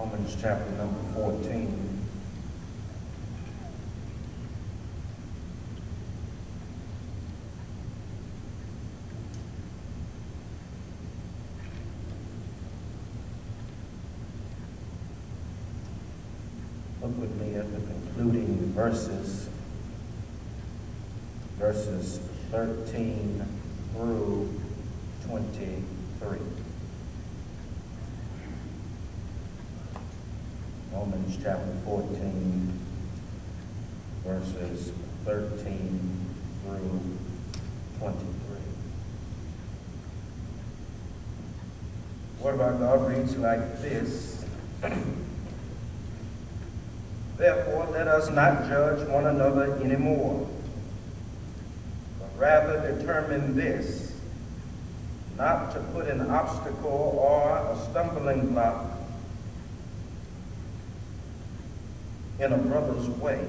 Romans chapter number 14. Look with me at the concluding verses 13 through 23. Romans chapter 14, verses 13 through 23. The Word of our God reads like this. Therefore, let us not judge one another anymore, but rather determine this, not to put an obstacle or a stumbling block in a brother's way.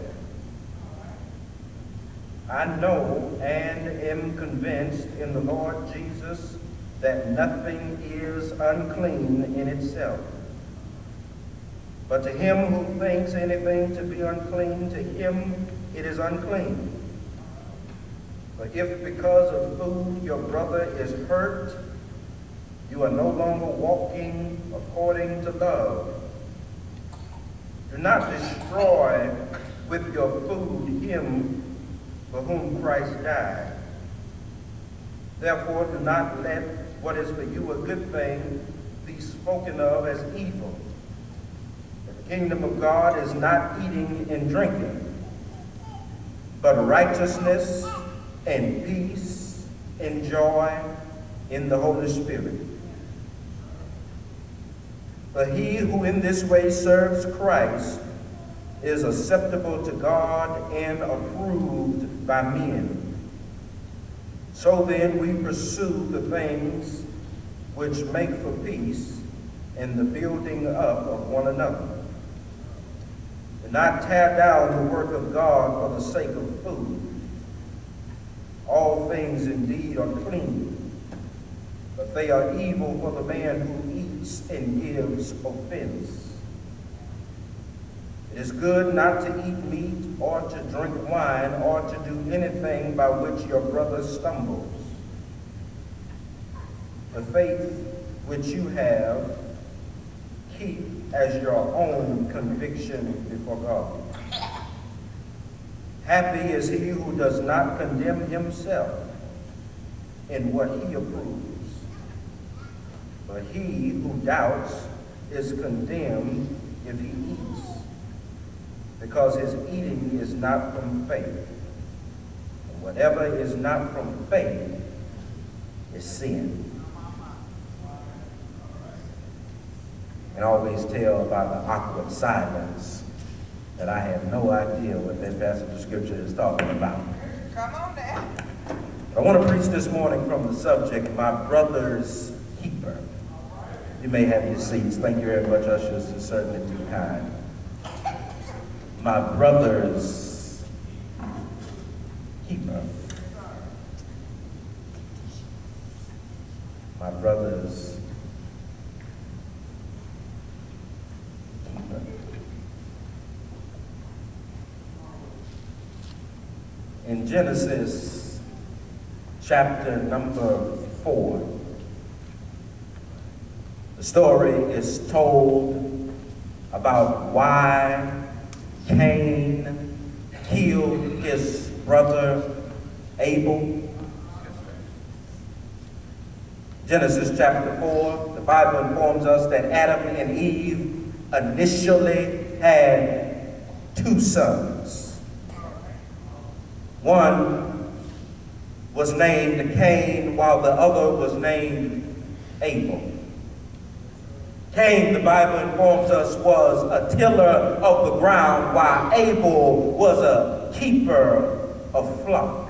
I know and am convinced in the Lord Jesus that nothing is unclean in itself. But to him who thinks anything to be unclean, to him it is unclean. But if because of food your brother is hurt, you are no longer walking according to love. Do not destroy with your food him for whom Christ died. Therefore, do not let what is for you a good thing be spoken of as evil. The kingdom of God is not eating and drinking, but righteousness and peace and joy in the Holy Spirit. For he who in this way serves Christ is acceptable to God and approved by men. So then we pursue the things which make for peace and the building up of one another. Do not tear down the work of God for the sake of food. All things indeed are clean, but they are evil for the man who eats and gives offense. It is good not to eat meat or to drink wine or to do anything by which your brother stumbles. The faith which you have, keep as your own conviction before God. Happy is he who does not condemn himself in what he approves. But he who doubts is condemned if he eats, because his eating is not from faith. And whatever is not from faith is sin. And always tell by the awkward silence that I have no idea what that passage of scripture is talking about. Come on, Dad. I want to preach this morning from the subject, my brother's keeper. You may have your seats. Thank you very much, ushers. You're certainly too kind. My brother's keeper. My brother's keeper. In Genesis chapter number 4, the story is told about why Cain killed his brother Abel. Genesis chapter 4, the Bible informs us that Adam and Eve initially had 2 sons. One was named Cain, while the other was named Abel. Cain, the Bible informs us, was a tiller of the ground, while Abel was a keeper of flock.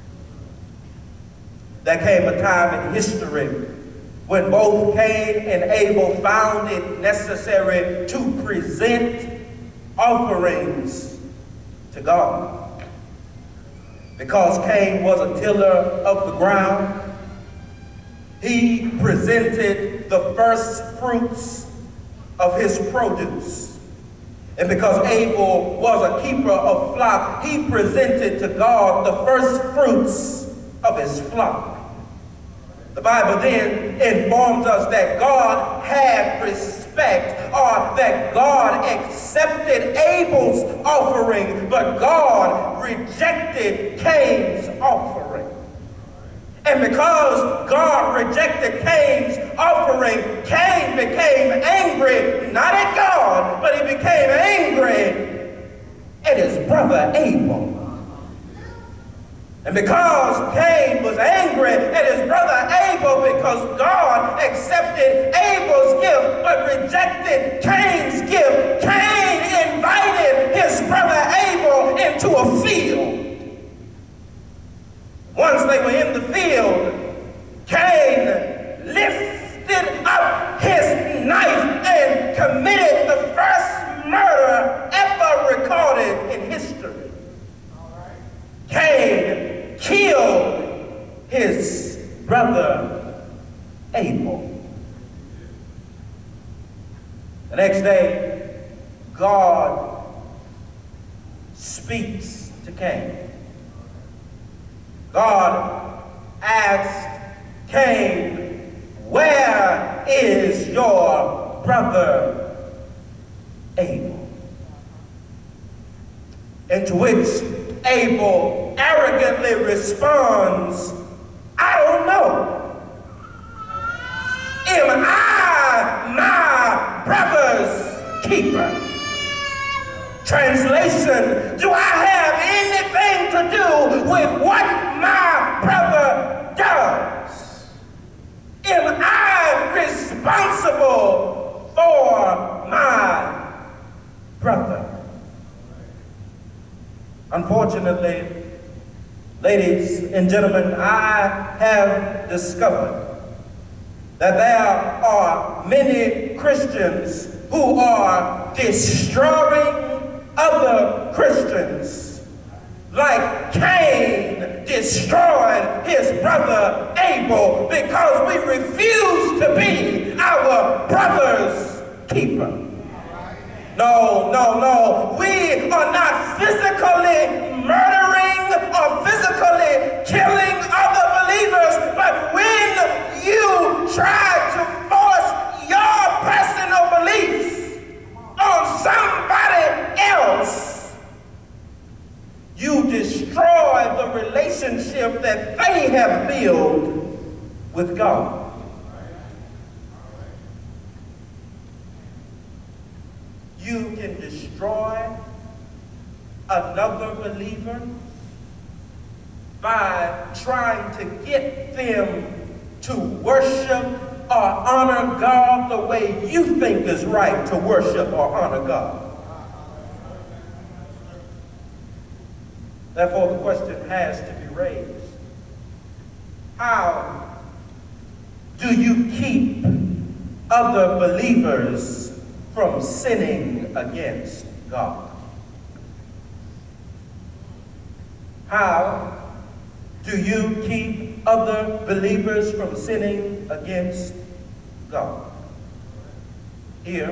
There came a time in history when both Cain and Abel found it necessary to present offerings to God. Because Cain was a tiller of the ground, he presented the first fruits of his produce. And because Abel was a keeper of flock, he presented to God the first fruits of his flock. The Bible then informs us that God had respect, or that God accepted Abel's offering, but God rejected Cain's offering. And because God rejected Cain's offering, Cain became angry, not at God, but he became angry at his brother Abel. And because Cain was angry at his brother Abel because God accepted Abel's gift but rejected Cain's gift, Cain invited his brother Abel into a field. Once they were in the field, Cain lifted up his knife and committed the first murder ever recorded in history. Cain killed his brother Abel. The next day, God speaks to Cain. God asked Cain, "Where is your brother Abel?" And to which Abel arrogantly responds, "I don't know. Am I my brother's keeper?" Translation, do I have anything to do with what my brother does? Am I responsible for my brother? Unfortunately, ladies and gentlemen, I have discovered that there are many Christians who are destroying other Christians like Cain destroyed his brother Abel because we refuse to be our brother's keeper. No, no, no. We are not physically murdering or physically killing other believers, but when you try to force your personal beliefs on somebody else, you destroy the relationship that they have built with God. You can destroy another believer by trying to get them to worship or honor God the way you think is right to worship or honor God. Therefore, the question has to be raised. How do you keep other believers from sinning against God? How do you keep other believers from sinning against God? Here,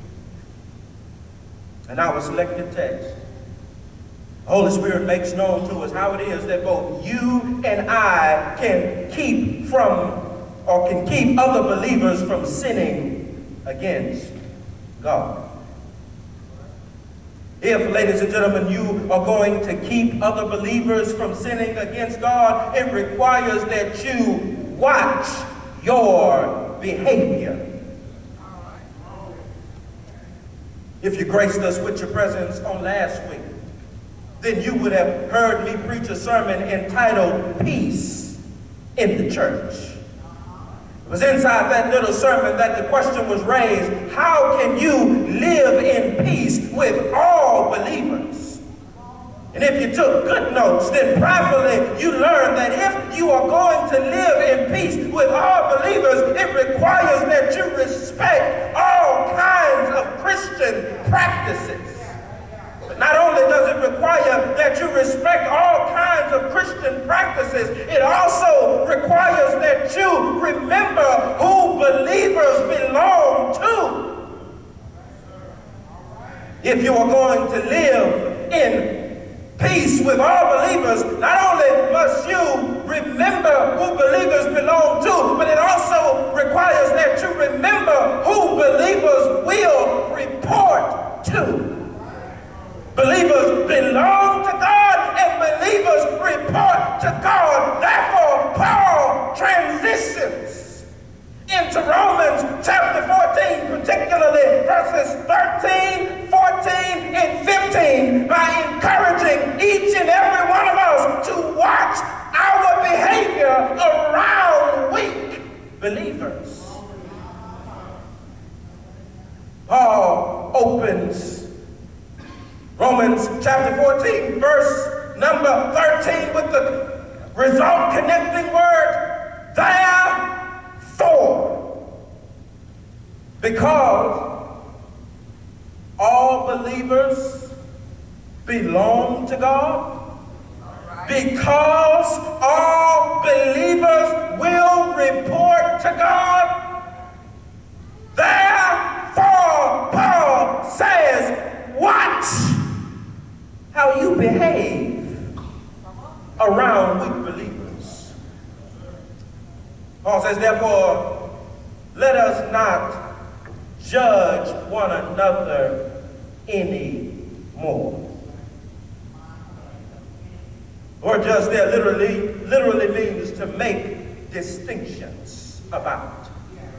in our selected text, the Holy Spirit makes known to us how it is that both you and I can keep other believers from sinning against God. If, ladies and gentlemen, you are going to keep other believers from sinning against God, it requires that you watch your behavior. If you graced us with your presence on last week, then you would have heard me preach a sermon entitled Peace in the Church. It was inside that little sermon that the question was raised, how can you live in peace with all believers? And if you took good notes, then probably you learned that if you are going to live in peace with all believers, it requires that you respect all kinds of Christian practices. But not only does it require that you respect all kinds of Christian practices, it also requires that you remember who believers belong to. If you are going to live in peace with all believers, not only must you remember who believers belong to, but it also requires that you remember who believers will report to. Believers belong to God and believers report to God. Therefore, Paul transitions into Romans chapter 14, particularly verses 13, 14, and 15, by encouraging each and every one of us to watch our behavior around weak believers. Paul opens Romans chapter 14, verse number 13, with the result connecting word, therefore. Because all believers belong to God, because all believers will report to God, therefore, Paul says, watch how you behave around weak believers. Paul says, therefore, let us not judge one another anymore. Or just there literally means to make distinctions about.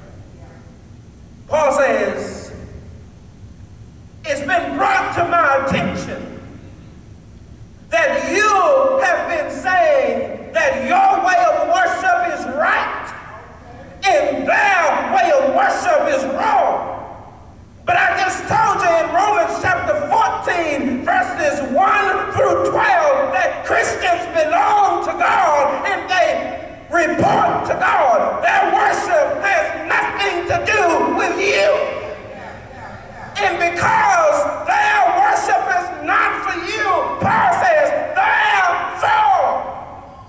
Paul says, it's been brought to my attention that you have been saying that your way of worship is right and their way of worship is wrong. But I just told you in Romans chapter 14, verses 1 through 12, that Christians belong to God and they report to God. Their worship has nothing to do with you. And because their worship is not for you, Paul says, therefore,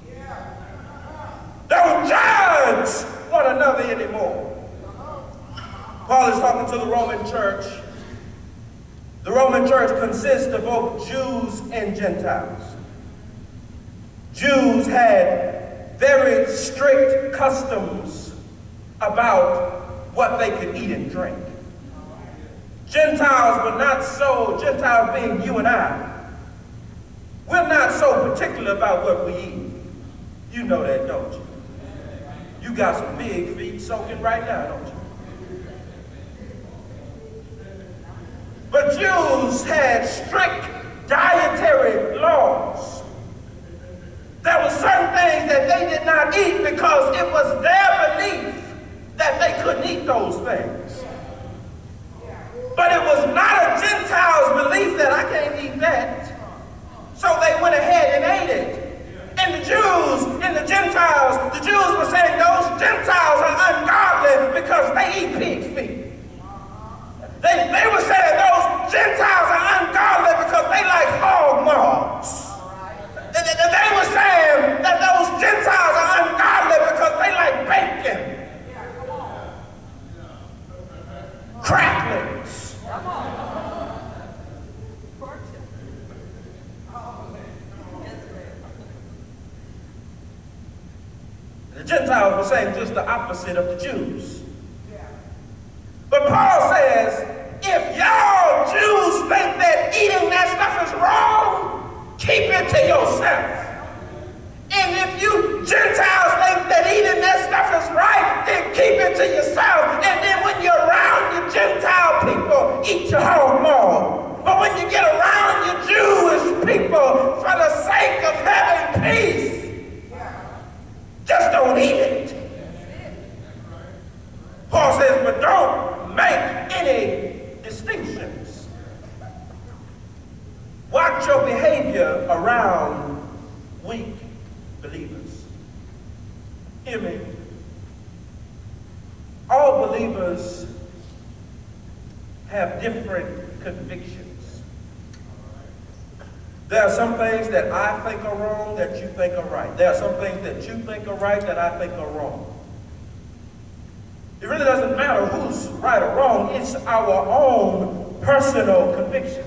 don't judge one another anymore. Paul is talking to the Roman church. The Roman church consists of both Jews and Gentiles. Jews had very strict customs about what they could eat and drink. Gentiles were not so, Gentiles being you and I, we're not so particular about what we eat. You know that, don't you? You got some big feet soaking right now, don't you? But Jews had strict dietary laws. There were certain things that they did not eat because it was their belief that they couldn't eat those things. But it was not a Gentile's belief that I can't eat that. So they went ahead and ate it. And the Jews and the Gentiles, the Jews were saying those Gentiles are ungodly because they eat pig feet. They were saying those Gentiles are ungodly because they like hog maws. They were saying that those Gentiles are ungodly because they like bacon, cracklings. The Gentiles were saying just the opposite of the Jews. But Paul says, if y'all Jews think that eating that stuff is wrong, keep it to yourself. And if you Gentiles think that eating that stuff is right, then keep it to yourself. And then when you're around your Gentile people, eat your hog maw. But when you get around your Jewish people, for the sake of having peace, just don't eat it. Paul says, but don't make any distinctions. Watch your behavior around weak believers. Hear me. All believers have different convictions. There are some things that I think are wrong that you think are right. There are some things that you think are right that I think are wrong. It really doesn't matter who's right or wrong. It's our own personal convictions.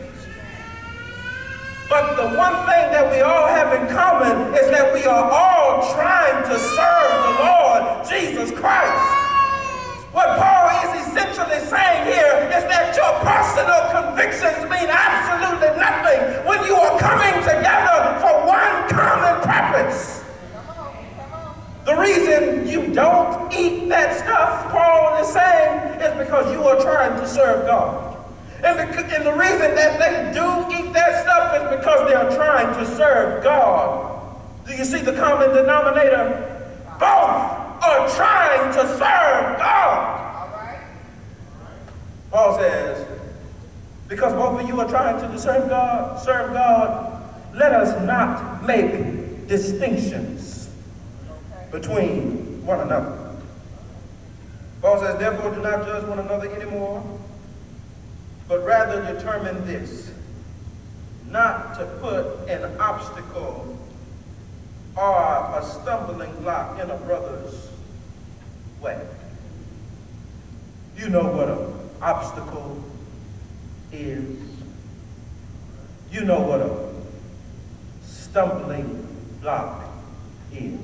But the one thing that we all have in common is that we are all trying to serve the Lord Jesus Christ. What Paul is essentially saying here is that your personal convictions mean absolutely nothing when you are coming together for one common purpose. The reason you don't eat that stuff, Paul is saying, is because you are trying to serve God. And the reason that they do eat that stuff is because they are trying to serve God. Do you see the common denominator? Both are trying to serve God. All right. Paul says, because both of you are trying to serve God, let us not make distinctions between one another. Paul says, therefore do not judge one another anymore, but rather determine this, not to put an obstacle or a stumbling block in a brother's way. You know what an obstacle is. You know what a stumbling block is.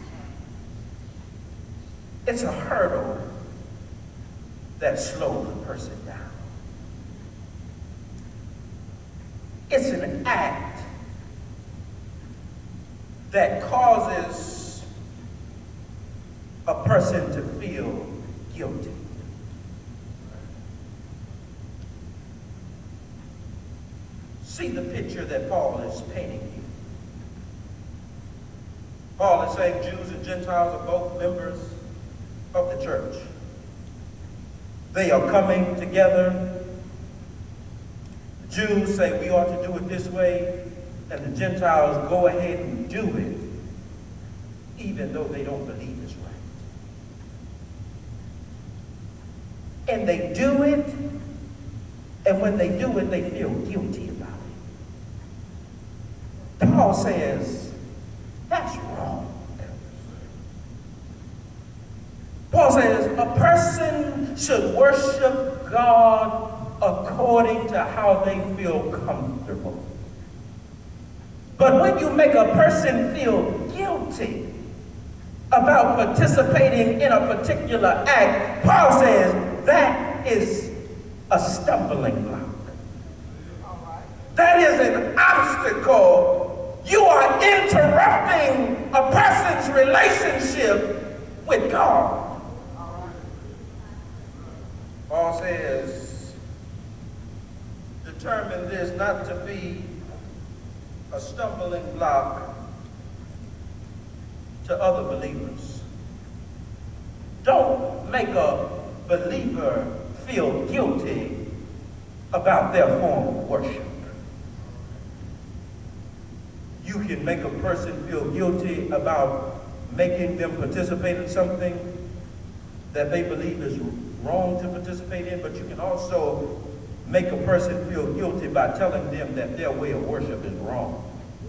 It's a hurdle that slows a person down. It's an act that causes a person to feel guilty. See the picture that Paul is painting here. Paul is saying Jews and Gentiles are both members of the church. They are coming together. The Jews say we ought to do it this way, and the Gentiles go ahead and do it, even though they don't believe it's right. And they do it, and when they do it, they feel guilty about it. Paul says, that's wrong. Paul says, a person should worship God according to how they feel comfortable. But when you make a person feel guilty about participating in a particular act, Paul says that is a stumbling block. That is an obstacle. You are interrupting a person's relationship with God. Paul says, determine this not to be a stumbling block to other believers. Don't make a believer feel guilty about their form of worship. You can make a person feel guilty about making them participate in something that they believe is wrong to participate in, but you can also make a person feel guilty by telling them that their way of worship is wrong.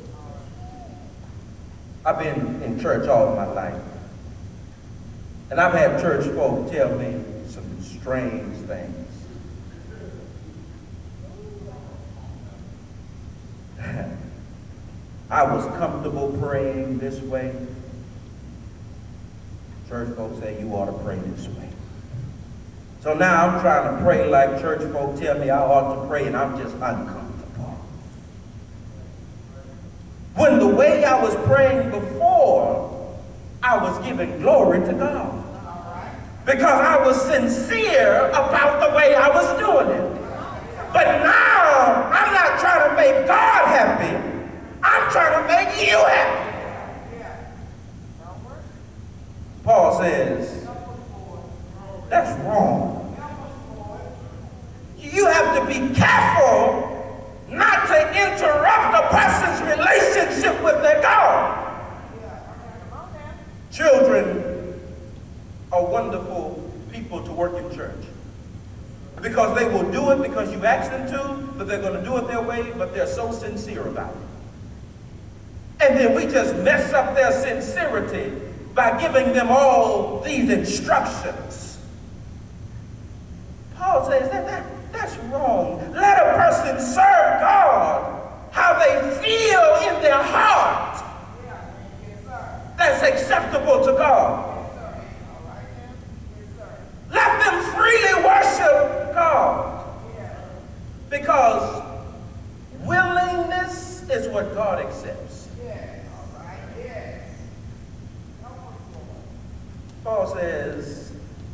I've been in church all my life, and I've had church folk tell me some strange things. I was comfortable praying this way. Church folk say you ought to pray this way. So now I'm trying to pray like church folk tell me I ought to pray, and I'm just uncomfortable. When the way I was praying before, I was giving glory to God. Because I was sincere about the way I was doing it. But now, I'm not trying to make God happy. I'm trying to make you happy. Paul says, that's wrong. You have to be careful not to interrupt a person's relationship with their God. Children are wonderful people to work in church. Because they will do it because you asked them to, but they're going to do it their way, but they're so sincere about it. And then we just mess up their sincerity by giving them all these instructions. Paul says that's wrong. Because willingness is what God accepts. Yes. All right. Yes. Paul says,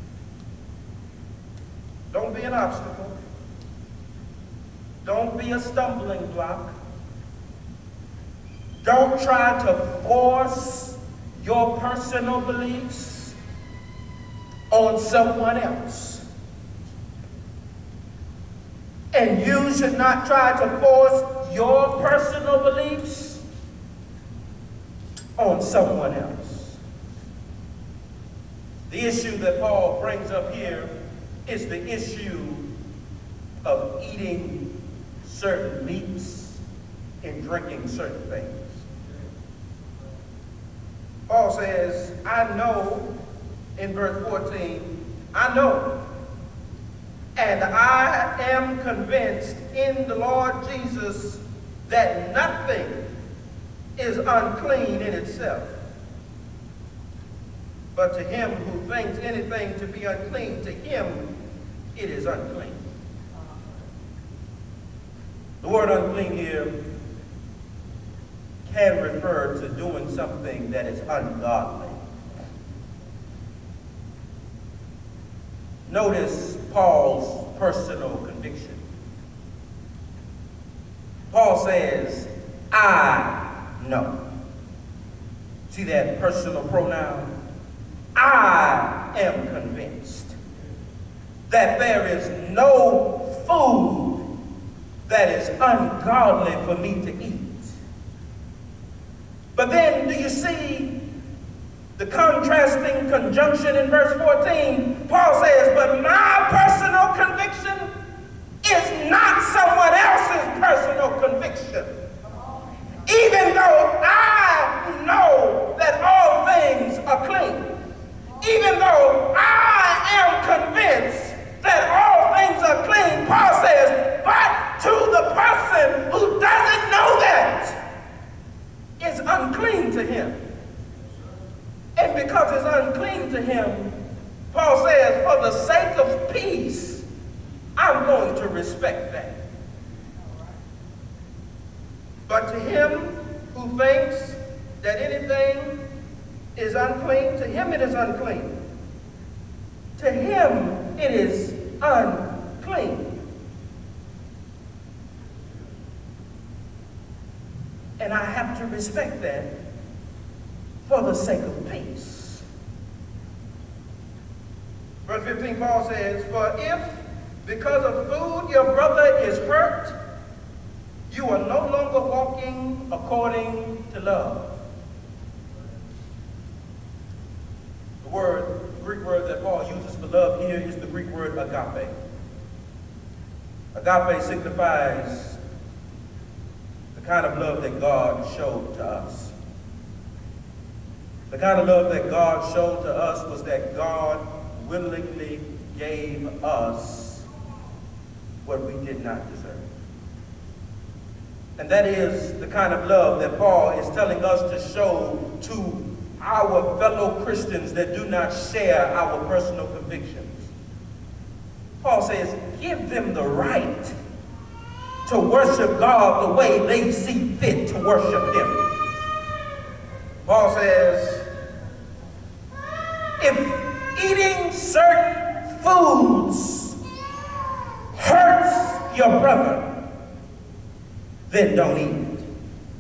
don't be an obstacle. Don't be a stumbling block. Don't try to force your personal beliefs on someone else. And you should not try to force your personal beliefs on someone else. The issue that Paul brings up here is the issue of eating certain meats and drinking certain things. Paul says, I know, in verse 14, I know, and I am convinced in the Lord Jesus that nothing is unclean in itself. But to him who thinks anything to be unclean, to him it is unclean. The word unclean here can refer to doing something that is ungodly. Notice Paul's personal conviction. Paul says, I know. See that personal pronoun? I am convinced that there is no food that is ungodly for me to eat. But then, do you see the contrasting conjunction in verse 14? Paul says, but my personal conviction is not someone else's personal conviction. Even though I know that all things are clean, even though I am convinced that all things are clean, Paul says, but to the person who doesn't know that, it's unclean to him. And because it's unclean to him, Paul says, for the sake of peace, I'm going to respect that. But to him who thinks that anything is unclean, to him it is unclean. To him it is unclean. And I have to respect that for the sake of peace. Verse 15, Paul says, for if because of food your brother is hurt, you are no longer walking according to love. The Greek word that Paul uses for love here is the Greek word agape. Agape signifies the kind of love that God showed to us. The kind of love that God showed to us was that God willingly gave us what we did not deserve. And that is the kind of love that Paul is telling us to show to our fellow Christians that do not share our personal convictions. Paul says, give them the right to worship God the way they see fit to worship Him. Paul says, if eating certain foods hurts your brother, then don't eat it.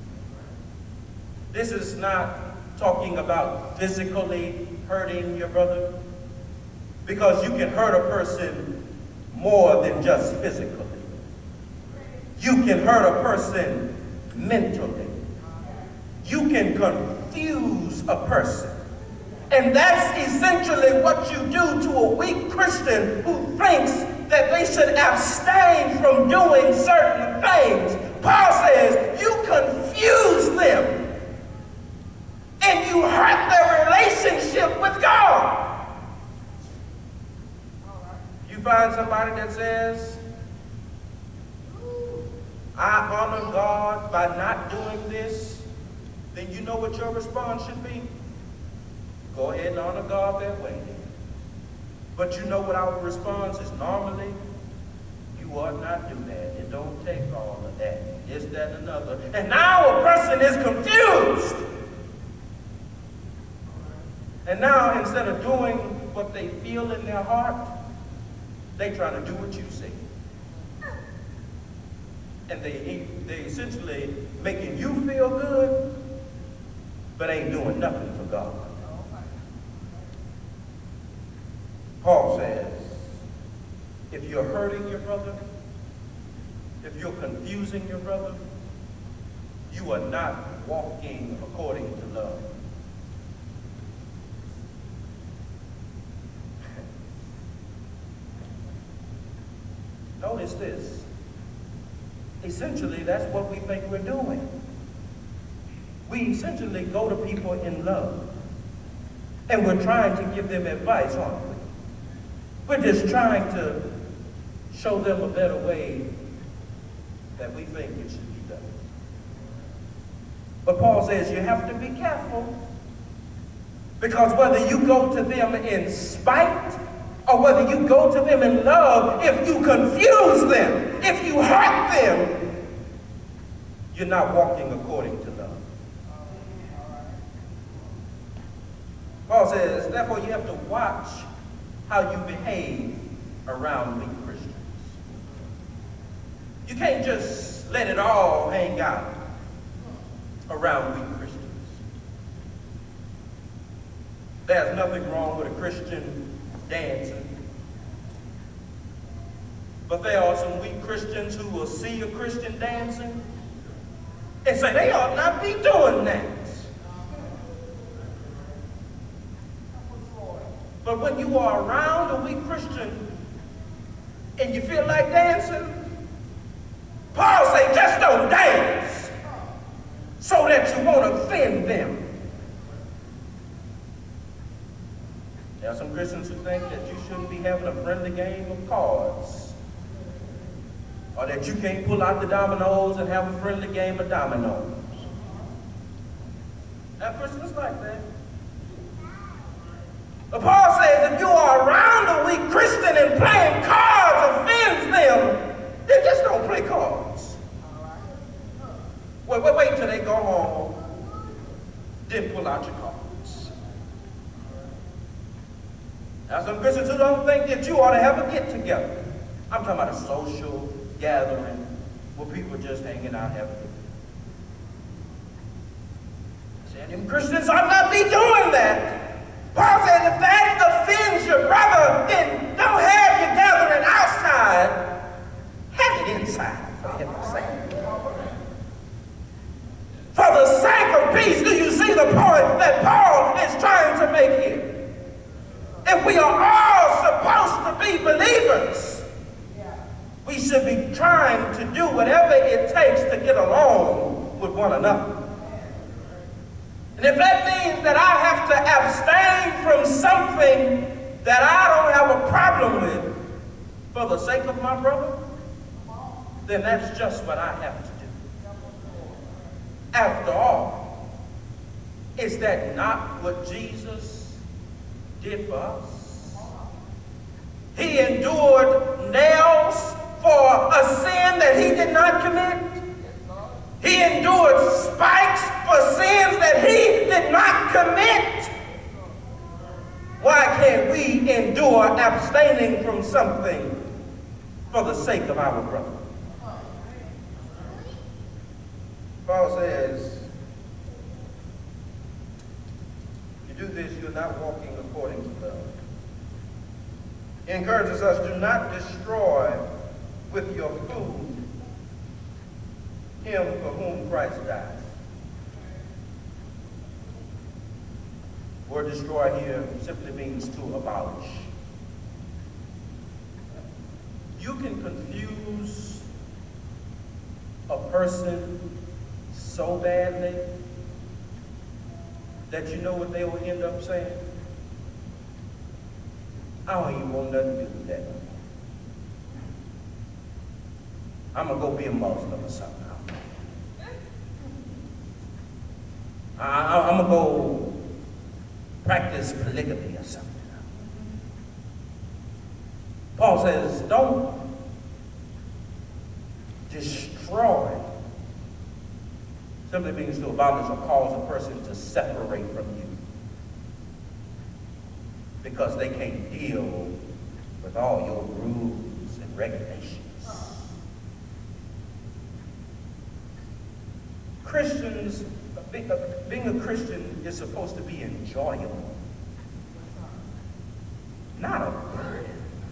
This is not talking about physically hurting your brother, because you can hurt a person more than just physically. You can hurt a person mentally. You can confuse a person. And that's essentially what you do to a weak Christian who thinks that they should abstain from doing certain things. Paul says, you confuse them and you hurt their relationship with God. You find somebody that says, I honor God by not doing this, then you know what your response should be? Go ahead and honor God that way. But you know what our response is normally? You You ought not do that. It don't take all of that. This, that, and another. And now a person is confused. And now instead of doing what they feel in their heart, they try to do what you say. And they essentially making you feel good, but ain't doing nothing for God. Paul says, if you're hurting your brother, if you're confusing your brother, you are not walking according to love. Notice this. Essentially, that's what we think we're doing. We essentially go to people in love, and we're trying to give them advice, aren't we? We're just trying to show them a better way that we think it should be done. But Paul says you have to be careful, because whether you go to them in spite or whether you go to them in love, if you confuse them, if you hurt them, you're not walking according to love. Paul says, therefore you have to watch how you behave around weak Christians. You can't just let it all hang out around weak Christians. There's nothing wrong with a Christian dancing. But there are some weak Christians who will see a Christian dancing and say they ought not be doing that. But when you are around a weak Christian and you feel like dancing, Paul says just don't dance so that you won't offend them. There are some Christians who think that you shouldn't be having a friendly game of cards, or that you can't pull out the dominoes and have a friendly game of dominoes. There are Christians like that. But Paul says if you are around a weak Christian and playing cards offends them, then just don't play cards. Wait till they go home, then pull out your cards. Now some Christians who don't think that you ought to have a get-together. I'm talking about a social gathering where people just hanging out having fun. Saying them Christians ought not be doing that. Paul said if that offends your brother, then don't have your gathering outside. Have it inside, for heaven's sake. For the sake of peace, do you see the point that Paul is trying to make here? If we are all supposed to be believers, we should be trying to do whatever it takes to get along with one another. And if that means that I have to abstain from something that I don't have a problem with for the sake of my brother, then that's just what I have to do. After all, is that not what Jesus did for us? He endured nails for a sin that he did not commit. He endured spikes for sins that he did not commit. Why can't we endure abstaining from something for the sake of our brother? Paul says, if you do this, you're not walking according to love. He encourages us, do not destroy with your food him for whom Christ died. The word destroy here simply means to abolish. You can confuse a person so badly that you know what they will end up saying. I don't even want nothing to do with that. I'm going to go be a Muslim or something. I'm going to go practice polygamy or something. Paul says, don't destroy simply means to abolish or cause a person to separate from you because they can't deal with all your rules and regulations. Christians, being a Christian is supposed to be enjoyable, not a burden.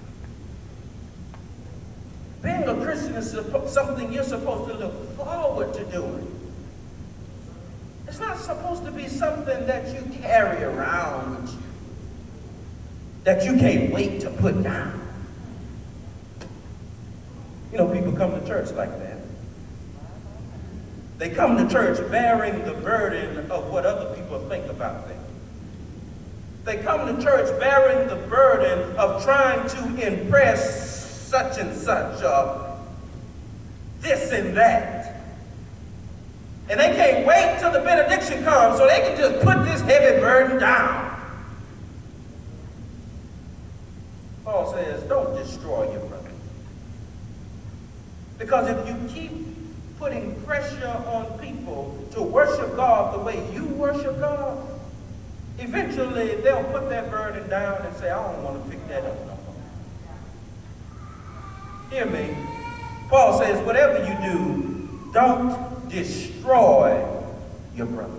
Being a Christian is something you're supposed to look forward to doing. It's not supposed to be something that you carry around with you, that you can't wait to put down. You know, people come to church like that. They come to church bearing the burden of what other people think about them. They come to church bearing the burden of trying to impress such and such, this and that. And they can't wait till the benediction comes so they can just put this heavy burden down. Paul says, don't destroy your brother. Because if you keep putting pressure on people to worship God the way you worship God, eventually they'll put that burden down and say, I don't want to pick that up no more. Hear me. Paul says, whatever you do, don't destroy your brother.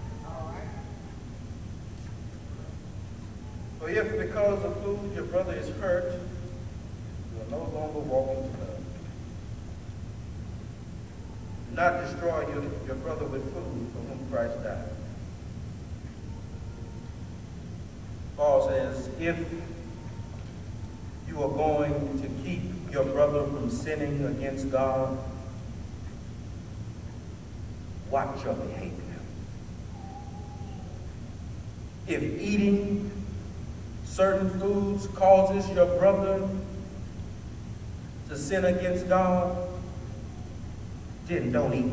For if because of food your brother is hurt, you are no longer walking in love. Do not destroy your brother with food for whom Christ died. Paul says, if you are going to keep your brother from sinning against God, watch your behavior. If eating certain foods causes your brother to sin against God, then don't eat.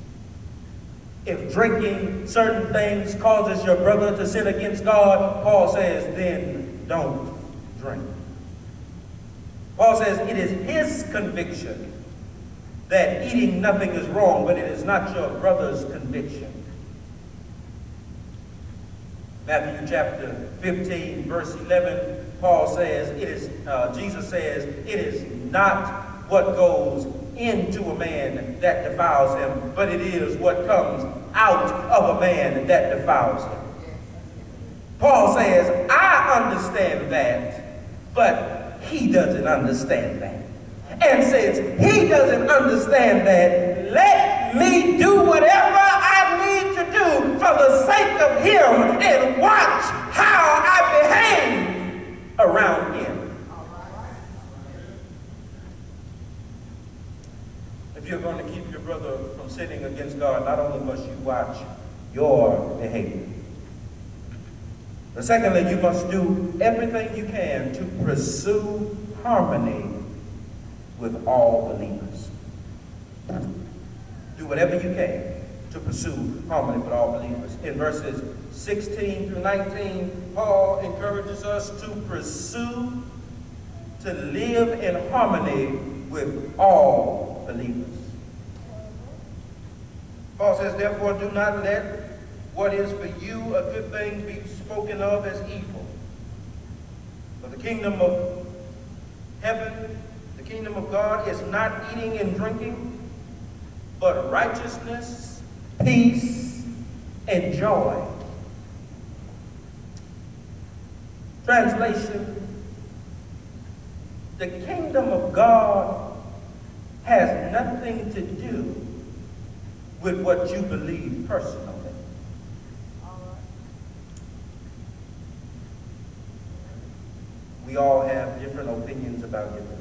If drinking certain things causes your brother to sin against God, Paul says, then don't drink. Paul says it is his conviction that eating nothing is wrong, but it is not your brother's conviction. Matthew chapter 15, verse 11, Paul says, Jesus says, it is not what goes into a man that defiles him, but it is what comes out of a man that defiles him. Paul says, I understand that, but he doesn't understand that. And since he doesn't understand that, let me do whatever I need to do for the sake of him and watch how I behave around him. If you're going to keep your brother from sinning against God, not only must you watch your behavior, but secondly, you must do everything you can to pursue harmony with all believers. Do whatever you can to pursue harmony with all believers. In verses 16 through 19, Paul encourages us to pursue, to live in harmony with all believers. Paul says, therefore, do not let what is for you a good thing be spoken of as evil. For the kingdom of heaven, the kingdom of God is not eating and drinking, but righteousness, peace, and joy. Translation, the kingdom of God has nothing to do with what you believe personally. We all have different opinions about different